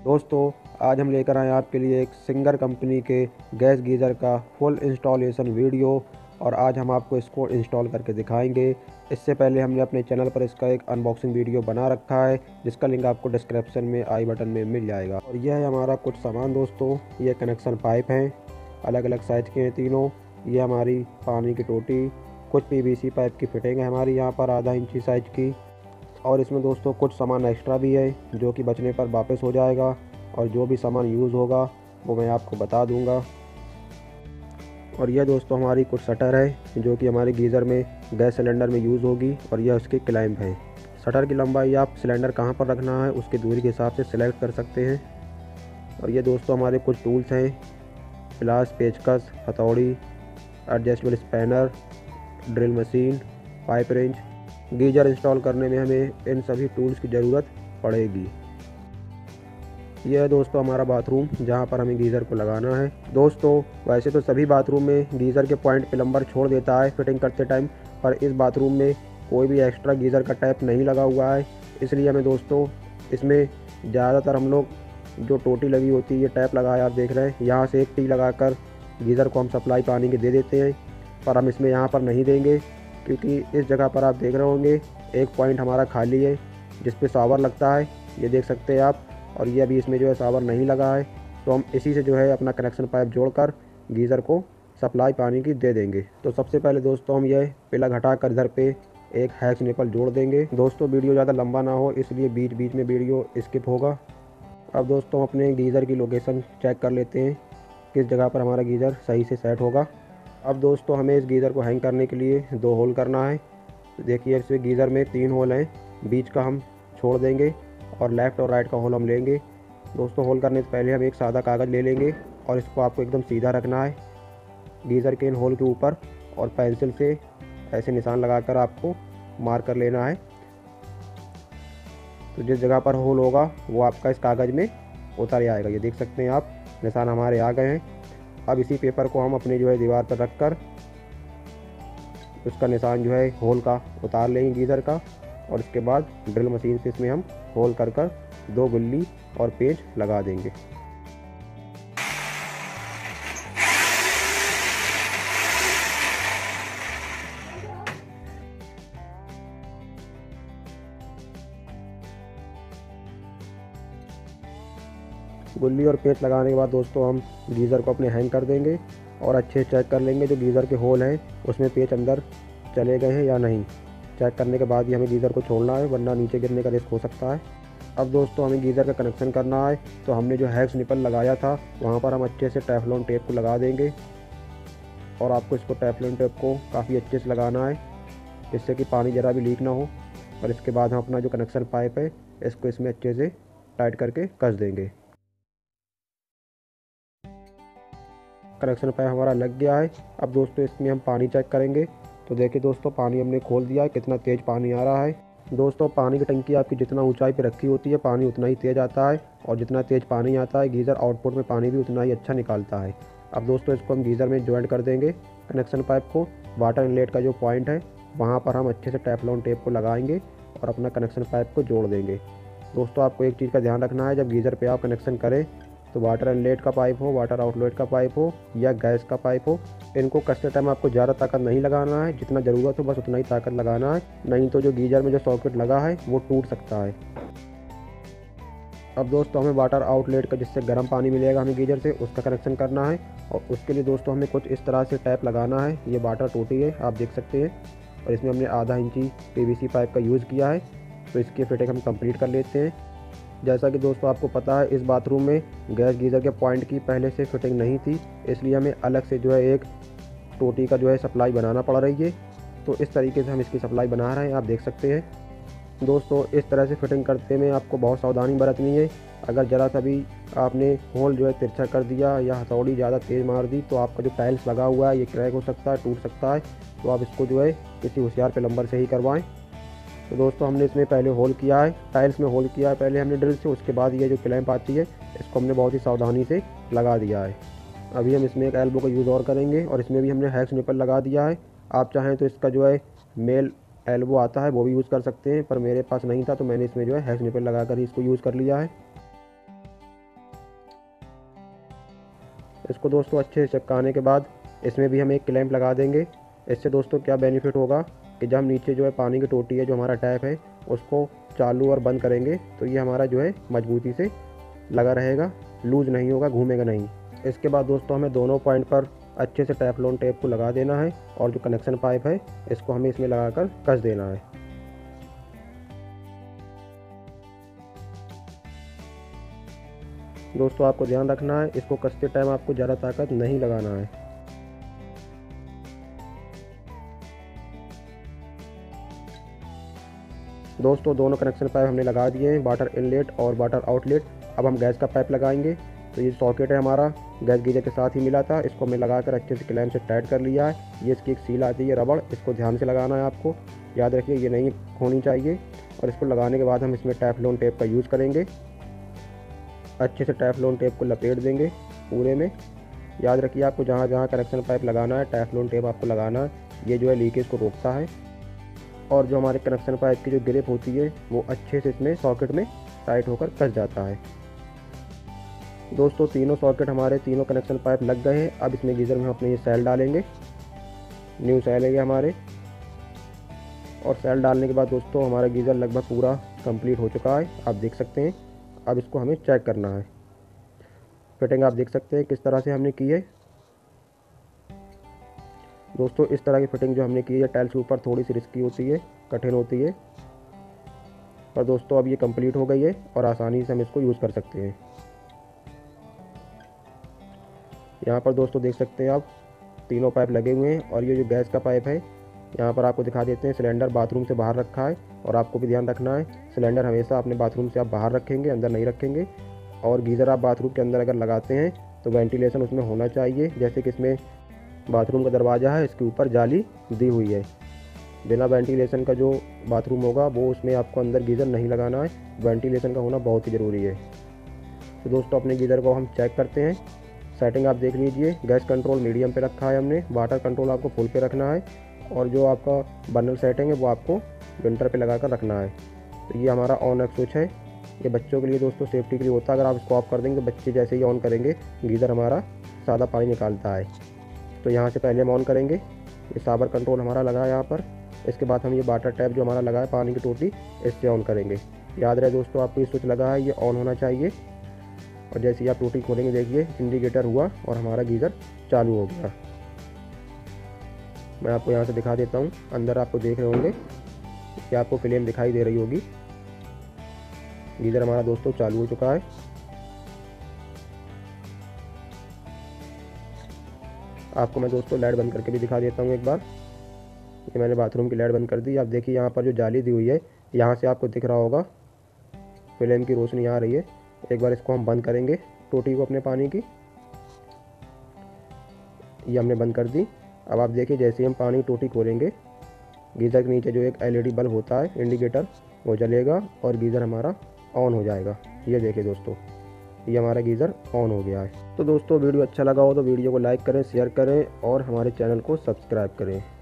दोस्तों, आज हम लेकर आए आपके लिए एक सिंगर कंपनी के गैस गीज़र का फुल इंस्टॉलेशन वीडियो। और आज हम आपको इसको इंस्टॉल करके दिखाएंगे। इससे पहले हमने अपने चैनल पर इसका एक अनबॉक्सिंग वीडियो बना रखा है, जिसका लिंक आपको डिस्क्रिप्शन में आई बटन में मिल जाएगा। और यह है हमारा कुछ सामान दोस्तों। ये कनेक्शन पाइप हैं, अलग अलग साइज़ के हैं तीनों। ये हमारी पानी की टोटी, कुछ पीवीसी पाइप की फिटिंग है हमारी यहाँ पर आधा इंची साइज़ की। और इसमें दोस्तों कुछ सामान एक्स्ट्रा भी है जो कि बचने पर वापस हो जाएगा। और जो भी सामान यूज़ होगा वो मैं आपको बता दूंगा। और यह दोस्तों हमारी कुछ शटर है जो कि हमारे गीज़र में गैस सिलेंडर में यूज़ होगी। और यह उसकी क्लैंप है। शटर की लंबाई आप सिलेंडर कहाँ पर रखना है उसकी दूरी के हिसाब से सिलेक्ट कर सकते हैं। और ये दोस्तों हमारे कुछ टूल्स हैं, प्लास, पेचकस, हथौड़ी, adjustable spanner, drill machine, pipe wrench. Geyser install करने में हमें इन सभी टूल्स की ज़रूरत पड़ेगी। यह है दोस्तों हमारा बाथरूम जहां पर हमें गीज़र को लगाना है। दोस्तों, वैसे तो सभी बाथरूम में गीज़र के पॉइंट प्लम्बर छोड़ देता है फिटिंग करते टाइम, पर इस बाथरूम में कोई भी एक्स्ट्रा गीज़र का टैप नहीं लगा हुआ है। इसलिए हमें दोस्तों इसमें ज़्यादातर हम लोग जो टोटी लगी होती है, ये टैप लगाया आप देख रहे हैं, यहाँ से एक टी लगाकर गीज़र को हम सप्लाई पानी की दे देते हैं। पर हम इसमें यहाँ पर नहीं देंगे, क्योंकि इस जगह पर आप देख रहे होंगे एक पॉइंट हमारा खाली है जिस पे शावर लगता है, ये देख सकते हैं आप। और ये अभी इसमें जो है शावर नहीं लगा है, तो हम इसी से जो है अपना कनेक्शन पाइप जोड़कर गीज़र को सप्लाई पानी की दे देंगे। तो सबसे पहले दोस्तों हम यह प्लग हटाकर इधर पे एक हैक्स निपल जोड़ देंगे। दोस्तों, वीडियो ज़्यादा लंबा ना हो इसलिए बीच बीच में वीडियो स्किप होगा। अब दोस्तों हम अपने गीज़र की लोकेशन चेक कर लेते हैं, किस जगह पर हमारा गीज़र सही से सेट होगा। अब दोस्तों हमें इस गीज़र को हैंग करने के लिए 2 होल करना है। तो देखिए इसमें गीज़र में 3 होल हैं, बीच का हम छोड़ देंगे और लेफ़्ट और राइट का होल हम लेंगे। दोस्तों, होल करने से पहले हम एक सादा कागज़ ले लेंगे और इसको आपको एकदम सीधा रखना है गीज़र के इन होल के ऊपर, और पेंसिल से ऐसे निशान लगाकर आपको मार्क कर लेना है। तो जिस जगह पर होल होगा वो आपका इस कागज़ में उतर आएगा। ये देख सकते हैं आप, निशान हमारे आ गए हैं। अब इसी पेपर को हम अपनी जो है दीवार पर रख कर उसका निशान जो है होल का उतार लेंगे गीज़र का। और इसके बाद ड्रिल मशीन से इसमें हम होल कर 2 गुल्ली और पेंच लगा देंगे। गुल्ली और पेंच लगाने के बाद दोस्तों हम गीज़र को अपने हैंग कर देंगे और अच्छे से चेक कर लेंगे जो गीज़र के होल हैं उसमें पेंच अंदर चले गए हैं या नहीं। चेक करने के बाद ही हमें गीज़र को छोड़ना है, वरना नीचे गिरने का रिस्क हो सकता है। अब दोस्तों हमें गीज़र का कनेक्शन करना है, तो हमने जो हैक्स निपल लगाया था वहाँ पर हम अच्छे से टेफ्लॉन टेप को लगा देंगे। और आपको इसको टेफ्लॉन टेप को काफ़ी अच्छे से लगाना है, जिससे कि पानी ज़रा भी लीक ना हो। और इसके बाद हम अपना जो कनेक्शन पाइप है इसको इसमें अच्छे से टाइट करके कस देंगे। कनेक्शन पाइप हमारा लग गया है। अब दोस्तों इसमें हम पानी चेक करेंगे। तो देखिए दोस्तों, पानी हमने खोल दिया है, कितना तेज़ पानी आ रहा है। दोस्तों, पानी की टंकी आपकी जितना ऊंचाई पे रखी होती है पानी उतना ही तेज़ आता है, और जितना तेज़ पानी आता है गीज़र आउटपुट में पानी भी उतना ही अच्छा निकालता है। अब दोस्तों इसको हम गीज़र में ज्वाइंट कर देंगे कनेक्शन पाइप को। वाटर इनलेट का जो पॉइंट है वहाँ पर हम अच्छे से टेफ्लॉन टेप को लगाएंगे और अपना कनेक्शन पाइप को जोड़ देंगे। दोस्तों, आपको एक चीज़ का ध्यान रखना है, जब गीज़र पे आप कनेक्शन करें तो वाटर इनलेट का पाइप हो, वाटर आउटलेट का पाइप हो या गैस का पाइप हो, इनको कसते टाइम आपको ज़्यादा ताकत नहीं लगाना है, जितना ज़रूरत हो बस उतना ही ताकत लगाना है, नहीं तो जो गीज़र में जो सॉकेट लगा है वो टूट सकता है। अब दोस्तों हमें वाटर आउटलेट का जिससे गर्म पानी मिलेगा हमें गीज़र से, उसका कनेक्शन करना है। और उसके लिए दोस्तों हमें कुछ इस तरह से टैप लगाना है। ये वाटर टोटी है आप देख सकते हैं, और इसमें हमने आधा इंची पीवीसी पाइप का यूज़ किया है। तो इसकी फिटिंग हम कंप्लीट कर लेते हैं। जैसा कि दोस्तों आपको पता है, इस बाथरूम में गैस गीज़र के पॉइंट की पहले से फिटिंग नहीं थी, इसलिए हमें अलग से जो है एक टोटी का जो है सप्लाई बनाना पड़ रही है। तो इस तरीके से हम इसकी सप्लाई बना रहे हैं, आप देख सकते हैं। दोस्तों, इस तरह से फिटिंग करते में आपको बहुत सावधानी बरतनी है। अगर ज़रा सा भी आपने होल जो है तिरछा कर दिया या हथौड़ी ज़्यादा तेज़ मार दी तो आपका जो टाइल्स लगा हुआ है ये क्रैक हो सकता है, टूट सकता है। तो आप इसको जो है किसी होशियार प्लम्बर से ही करवाएं। तो दोस्तों हमने इसमें पहले होल किया है, टाइल्स में होल किया है पहले हमने ड्रिल से, उसके बाद ये जो क्लैंप आती है इसको हमने बहुत ही सावधानी से लगा दिया है। अभी हम इसमें एक एल्बो का यूज़ और करेंगे, और इसमें भी हमने हैक्स निपल लगा दिया है। आप चाहें तो इसका जो है मेल एल्बो आता है वो भी यूज़ कर सकते हैं, पर मेरे पास नहीं था तो मैंने इसमें जो है हैक्स निपल लगा कर ही इसको यूज़ कर लिया है। इसको दोस्तों अच्छे से चिपकाने के बाद इसमें भी हम एक क्लैंप लगा देंगे। इससे दोस्तों क्या बेनिफिट होगा कि जब हम नीचे जो है पानी की टोटी है, जो हमारा टैप है, उसको चालू और बंद करेंगे तो ये हमारा जो है मजबूती से लगा रहेगा, लूज़ नहीं होगा, घूमेगा नहीं। इसके बाद दोस्तों हमें दोनों पॉइंट पर अच्छे से टेफ्लॉन टेप को लगा देना है और जो कनेक्शन पाइप है इसको हमें इसमें लगाकर कस देना है। दोस्तों आपको ध्यान रखना है, इसको कसते टाइम आपको ज़्यादा ताकत नहीं लगाना है। दोस्तों दोनों कनेक्शन पाइप हमने लगा दिए हैं, वाटर इनलेट और वाटर आउटलेट। अब हम गैस का पाइप लगाएंगे। तो ये सॉकेट है हमारा, गैस गीजर के साथ ही मिला था, इसको हमने लगाकर अच्छे से क्लैंप से टाइट कर लिया है। ये इसकी एक सील आती है रबड़, इसको ध्यान से लगाना है आपको, याद रखिए ये नहीं होनी चाहिए। और इसको लगाने के बाद हम इसमें टेफ्लॉन टेप का यूज़ करेंगे। अच्छे से टेफ्लॉन टेप को लपेट देंगे पूरे में। याद रखिए आपको जहाँ जहाँ कनेक्शन पाइप लगाना है टेफ्लॉन टेप आपको लगाना है, ये जो है लीकेज को रोकता है। और जो हमारे कनेक्शन पाइप की जो ग्रिप होती है वो अच्छे से इसमें सॉकेट में टाइट होकर कस जाता है। दोस्तों तीनों सॉकेट हमारे तीनों कनेक्शन पाइप लग गए हैं। अब इसमें गीज़र में हम अपने ये सेल डालेंगे, न्यू सेल है ये हमारे। और सेल डालने के बाद दोस्तों हमारा गीज़र लगभग पूरा कंप्लीट हो चुका है, आप देख सकते हैं। अब इसको हमें चेक करना है। फिटिंग आप देख सकते हैं किस तरह से हमने की है। दोस्तों इस तरह की फिटिंग जो हमने की है टाइल्स के ऊपर थोड़ी सी रिस्की होती है, कठिन होती है, पर दोस्तों अब ये कंप्लीट हो गई है और आसानी से हम इसको यूज़ कर सकते हैं। यहाँ पर दोस्तों देख सकते हैं आप तीनों पाइप लगे हुए हैं। और ये जो गैस का पाइप है यहाँ पर आपको दिखा देते हैं, सिलेंडर बाथरूम से बाहर रखा है। और आपको भी ध्यान रखना है, सिलेंडर हमेशा अपने बाथरूम से आप बाहर रखेंगे, अंदर नहीं रखेंगे। और गीज़र आप बाथरूम के अंदर अगर लगाते हैं तो वेंटिलेशन उसमें होना चाहिए। जैसे कि इसमें बाथरूम का दरवाज़ा है, इसके ऊपर जाली दी हुई है। बिना वेंटिलेशन का जो बाथरूम होगा वो उसमें आपको अंदर गीज़र नहीं लगाना है, वेंटिलेशन का होना बहुत ही ज़रूरी है। तो दोस्तों अपने गीज़र को हम चेक करते हैं। सेटिंग आप देख लीजिए, गैस कंट्रोल मीडियम पे रखा है हमने, वाटर कंट्रोल आपको फुल पे रखना है। और जो आपका बर्नर सेटिंग है वो आपको विंटर पे लगा कर रखना है। तो ये हमारा ऑन ऑफ स्विच है, ये बच्चों के लिए दोस्तों सेफ्टी के लिए होता है। अगर आप इसको ऑफ कर देंगे तो बच्चे जैसे ही ऑन करेंगे गीज़र हमारा सादा पानी निकालता है। तो यहाँ से पहले हम ऑन करेंगे, ये साबर कंट्रोल हमारा लगा है यहाँ पर। इसके बाद हम ये वाटर टैप जो हमारा लगा है पानी की टोटी, इससे ऑन करेंगे। याद रहे दोस्तों आपको ये स्विच लगा है, ये ऑन होना चाहिए। और जैसे ही आप टोटी खोलेंगे देखिए इंडिकेटर हुआ और हमारा गीज़र चालू हो गया। मैं आपको यहाँ से दिखा देता हूँ, अंदर आपको देख रहे होंगे कि आपको फ्लेम दिखाई दे रही होगी। गीज़र हमारा दोस्तों चालू हो चुका है। आपको मैं दोस्तों लाइट बंद करके भी दिखा देता हूँ एक बार। ये मैंने बाथरूम की लाइट बंद कर दी। आप देखिए यहाँ पर जो जाली दी हुई है यहाँ से आपको दिख रहा होगा फ्लेम की रोशनी आ रही है। एक बार इसको हम बंद करेंगे, टोटी को अपने पानी की, ये हमने बंद कर दी। अब आप देखिए जैसे ही हम पानी की टोटी खोलेंगे गीज़र के नीचे जो एक LED बल्ब होता है इंडिकेटर, वो जलेगा और गीज़र हमारा ऑन हो जाएगा। ये देखिए दोस्तों, ये हमारा गीज़र ऑन हो गया है। तो दोस्तों वीडियो अच्छा लगा हो तो वीडियो को लाइक करें, शेयर करें और हमारे चैनल को सब्सक्राइब करें।